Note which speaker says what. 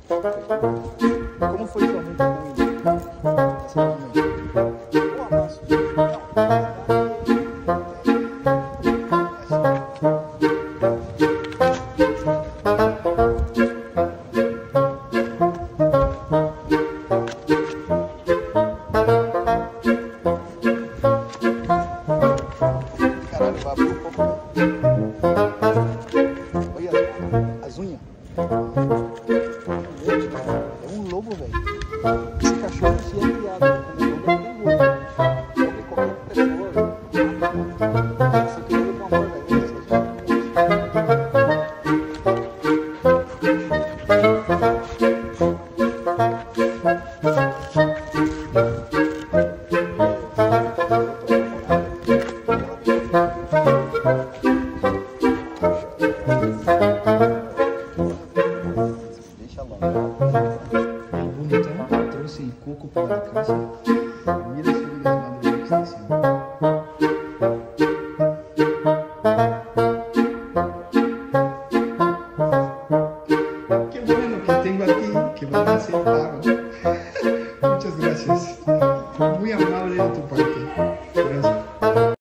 Speaker 1: Como foi sua mãe com ele? Boa, Márcio. Caralho, vai abrir um pouco. Olha as unhas. É um lobo, velho. Esse cachorro se é criado como lobo, é um lobo. Come qualquer pessoa. Você quer ver com amor, velho. Deixa lá.
Speaker 2: Aí, bonitão, trouxe coco para casa. Mira se liga as madeiras que está em cima. Qué bueno que tengo aquí, que van a ser pago. Muchas gracias.